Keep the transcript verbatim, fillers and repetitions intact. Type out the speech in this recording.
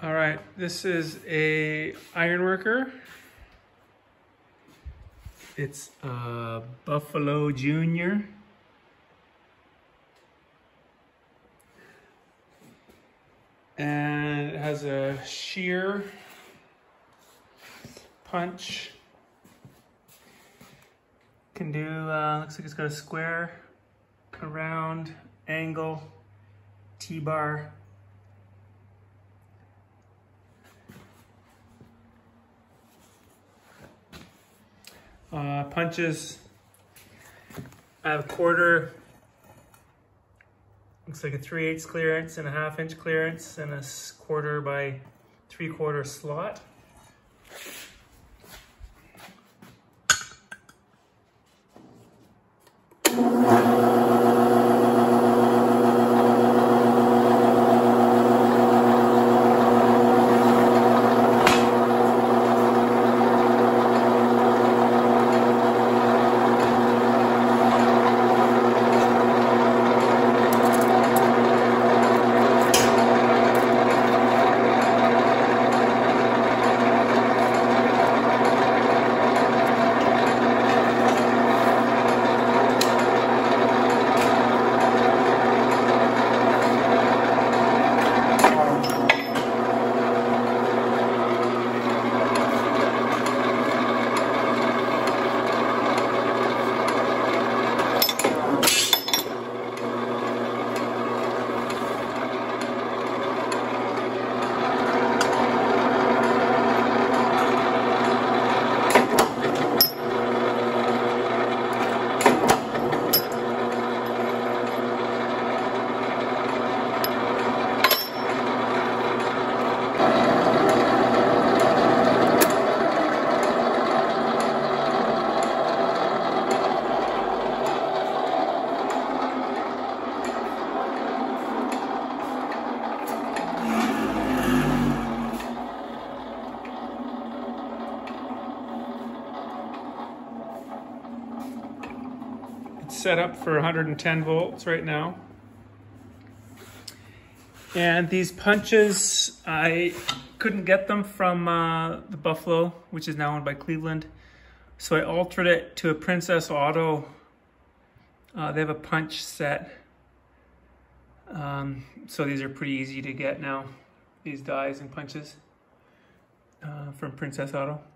All right, this is a Ironworker. It's a Buffalo Junior And it has a shear, punch. Can do, uh, looks like it's got a square, a round, angle, T-bar. Uh, punches, I have a quarter, looks like a three eighths clearance and a half inch clearance and a quarter by three quarter slot. Set up for one hundred ten volts right now. And these punches, I couldn't get them from uh, the Buffalo, which is now owned by Cleveland. So I altered it to a Princess Auto. Uh, they have a punch set. Um, so these are pretty easy to get now, these dies and punches uh, from Princess Auto.